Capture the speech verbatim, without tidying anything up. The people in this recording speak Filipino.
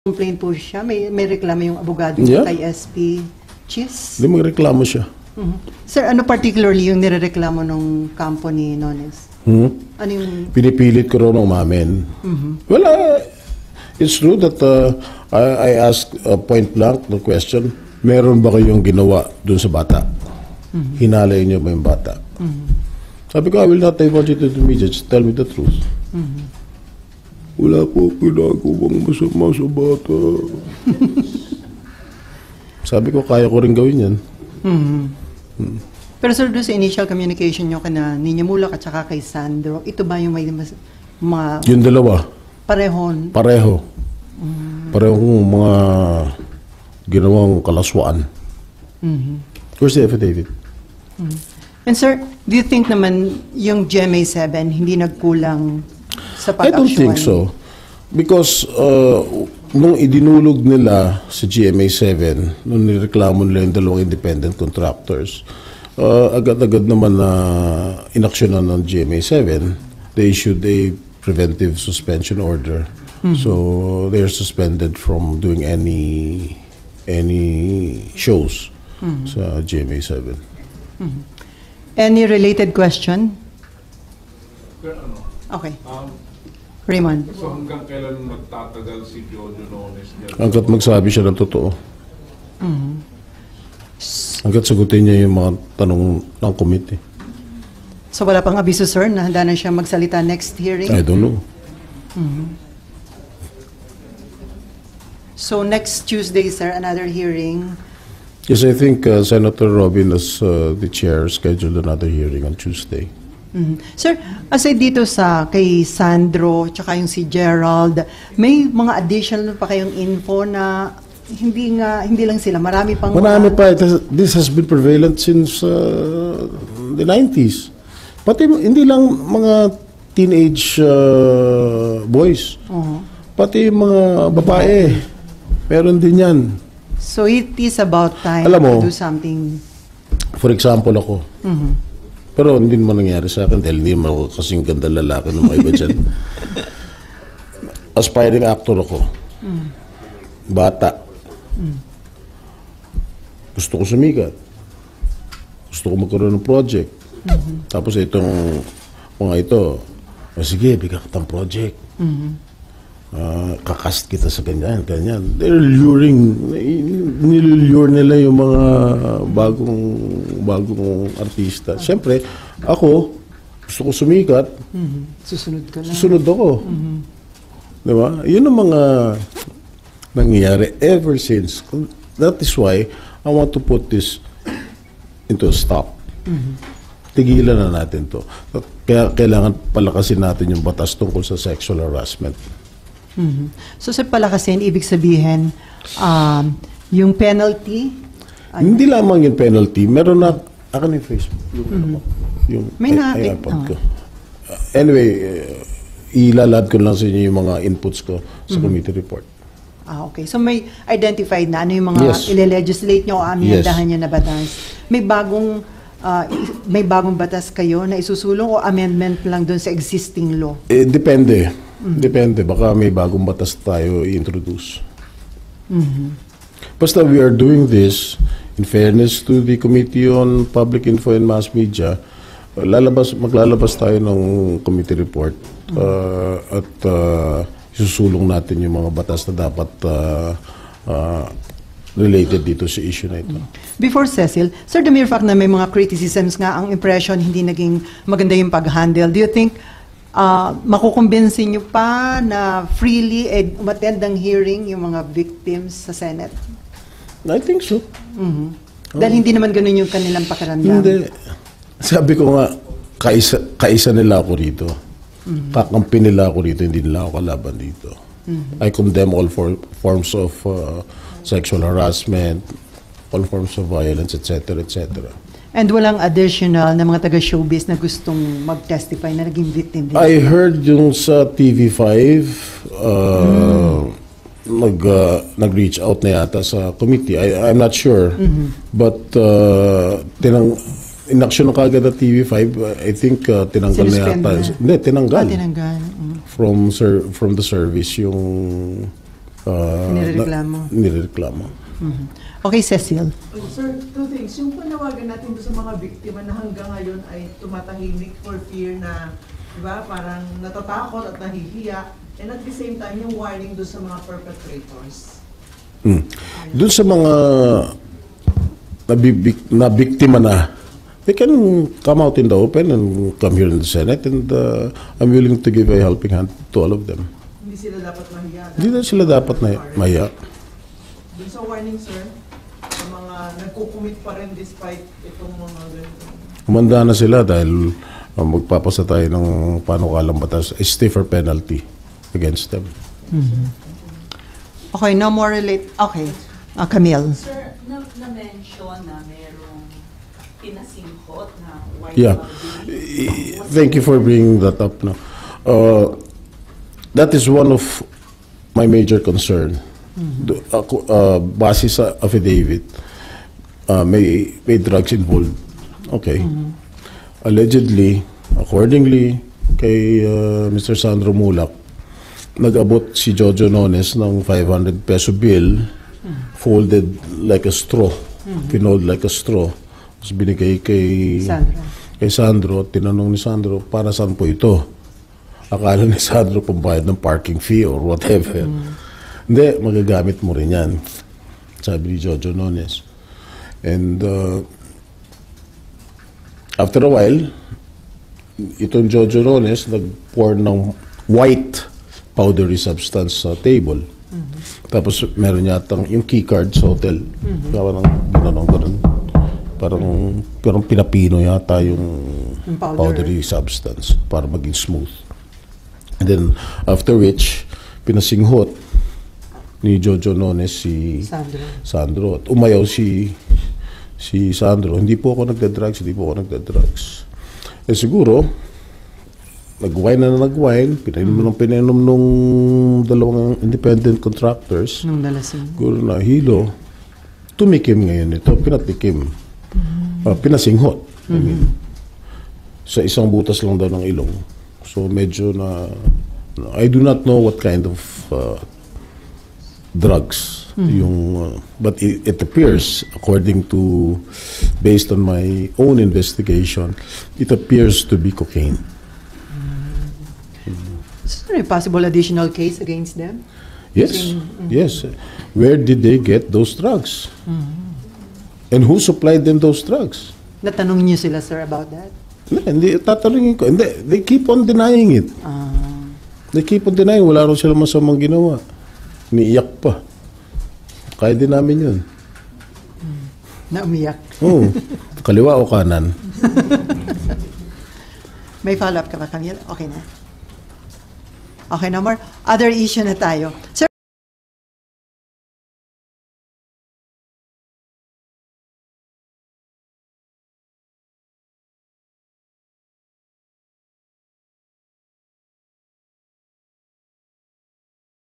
complaint po siya, may, may reklamo yung abogado Yeah. kay S P Chis. Hindi magreklamo siya. Mhm. Sir, ano particularly yung nirereklamo ng kampo ni Nones? Hmm? Ano yung... Pinipilit ko raw ng umamin. Well, uh, it's true that uh, I, I asked uh, point blank the question, meron ba kayong ginawa dun sa bata? Hinalay niyo ba yung bata? Sabi ko, I will not divulge it to the media, just tell me the truth. Wala po ginagawang masama sa bata. Sabi ko, kaya ko rin gawin yan. Mhm. Hmm. Pero sir, doon sa initial communication nyo kana Niña Mulak at saka kay Sandro, ito ba yung may mas, mga Yung dalawa, parehon? pareho. Parehong mga ginawang kalaswaan. Mhm. Where's the affidavit? And sir, do you think naman yung G M A seven hindi nagkulang sa I pag-aksyon? don't think so. Because uh, nung idinulog nila sa G M A seven, nung nireklamo nila yung dalawang independent contractors, uh, agad-agad naman na inaksyonan ng G M A seven, they issued a preventive suspension order. So they're suspended from doing any any shows sa G M A seven. Any related question? Okay. Um, Raymond. so hanggang kailan magtatagal si Jojo Nones dyan? Hanggat magsabi siya ng totoo. Hanggat sagutin niya yung mga tanong ng committee. So wala pang abiso sir na handa na siya magsalita next hearing? I don't know. So next Tuesday sir, another hearing. Yes, I think uh, Senator Robin as uh, the chair scheduled another hearing on Tuesday. Mhm. Sir, aside dito sa kay Sandro tsaka yung si Gerald, may mga additional pa kayong info na hindi nga hindi lang sila, marami pang Marami mga- pa. It has- this has been prevalent since uh, the nineties. Pati hindi lang mga teenage uh, boys. Oo. Pati mga babae. Meron din yan. So it is about time Alam mo, to do something. For example ako. Pero hindi naman nangyari sa akin dahil hindi naman ako kasing ganda lalaki ng mga iba dyan. Aspiring actor ako. Bata. Gusto ko sumikat. Gusto ko magkaroon ng project. Tapos itong mga ito, o sige, bigyan kitang project. Ah, kakast kita sa ganyan, ganyan. They're luring, nilulure nila yung mga bagong bagong artista. Siyempre, ako, gusto ko sumikat, Mhm. Susunod ka lang. susunod ako. Di ba? Yun ang mga nangyayari ever since. That is why I want to put this into a stop. Tigilan na natin to. Kaya kailangan palakasin natin yung batas tungkol sa sexual harassment. Mhm. So sa palakasin, ibig sabihin, um, yung penalty, ay- Hindi lamang yung penalty, meron na, akin yung Facebook, yung, yung May i- na- iPod oh. ko. Uh, anyway, uh, ilalad ko lang sa inyo yung mga inputs ko sa committee report. Ah, okay. So may identified na ano yung mga Yes. ile-legislate nyo o amihandahan Yes. nyo na batas. May bagong ah, i- may bagong batas kayo na isusulong o amendment lang doon sa existing law? Eh, depende. Depende. Baka may bagong batas tayo i-introduce. Basta we are doing this in fairness to the Committee on Public Info and Mass Media. Lalabas, maglalabas tayo ng committee report uh, at uh, isusulong natin yung mga batas na dapat uh, uh, related dito sa issue na ito. Before Cecil, sir, the mere fact na may mga criticisms nga, ang impression hindi naging maganda yung pag-handle, do you think uh, makukumbinsin nyo pa na freely eh, umattend ng hearing yung mga victims sa Senate? I think so. Mhm. Dahil hindi naman ganun yung kanilang pakiramdam. Hindi. Sabi ko nga, kaisa, kaisa nila ako rito. Kakampi nila ako rito, hindi nila ako kalaban dito. I condemn all for, forms of uh, sexual harassment, all forms of violence, et cetera, et cetera. And walang additional na mga taga-showbiz na gustong mag-testify na naging victim din. I heard yung sa T V five, uh, nag, uh, nag-reach out na yata sa committee. I, I'm not sure. But uh, tinang, inaksyon na kagad na T V five, I think uh, tinanggal na Sinuspend yata. na. Hindi, tinanggal. Ah, tinanggal. Mm. From, ser- from the service yung uh, Nirereklamo. na- nirereklamo. Mhm. Okay, Cecil. Oh, sir, two things. Yung panawagan natin doon sa mga biktima na hanggang ngayon ay tumatahimik for fear na, di ba, parang natatakot at nahihiya. And at the same time, yung warning doon sa mga perpetrators. Hmm. Doon sa mga nabibik, na biktima na, they can come out in the open and come here in the Senate, and uh, I'm willing to give a helping hand to all of them. Hindi sila dapat mahiya. Hindi na sila dapat na maya. Doon sa warning, sir, sa mga nagkukumit pa rin despite itong mga ganito. Kumanda na sila dahil uh, magpapasa tayo ng panukalang batas, a stiffer penalty against them. Okay, no more relate. Okay. Ah, Camille. Sir, na- na-mention na merong pinasinghot na white Yeah. body. Thank you for bringing that up. No, uh, that is one of my major concern. Do- ako, uh, base sa affidavit, uh, may may drugs involved. Okay. Allegedly, accordingly, kay uh, Mister Sandro Mulak, nag-abot si Jojo Nones ng five hundred peso bill, folded like a straw, pinold like a straw. Tapos binigay kay Sandro. kay Sandro, tinanong ni Sandro, para saan po ito? Akala ni Sandro pambayad ng parking fee or whatever. Hindi, magagamit mo rin yan. Sabi ni Jojo Nones. And uh, after a while, itong Jojo Nones nag-pour ng white powdery substance sa table. Tapos meron yatang yung key card sa hotel. Parang ganun, ganun. Parang, parang pinapino yata yung, Yung powder. powdery substance para maging smooth. And then, after which, pinasinghot ni Jojo Nones si Sandro. Sandro. At umayaw si si Sandro. Hindi po ako nagda-drugs, hindi po ako nagda-drugs. Eh siguro, nag-wine na nag-wine, pinainom ng pinainom nung dalawang independent contractors, Nung dalasing. siguro na hilo, tumikim ngayon ito, pinatikim. Ah, pinasinghot. I mean, sa isang butas lang daw ng ilong. So medyo na, I do not know what kind of uh, drugs yung, uh, but it, it appears, according to, based on my own investigation, it appears to be cocaine. Is there a possible additional case against them? Yes, yes. Where did they get those drugs? And who supplied them those drugs? Natanong niyo sila, sir, about that? Hindi, hindi, tatanungin ko. Hindi, they keep on denying it. Ah, They keep on denying. Wala raw sila masamang ginawa. Niiyak pa. Kaya din namin yun. na umiyak. Oo. Kaliwa o kanan? May follow-up ka ba, Camille? Okay na. Okay na, more. Other issue na tayo. Sir,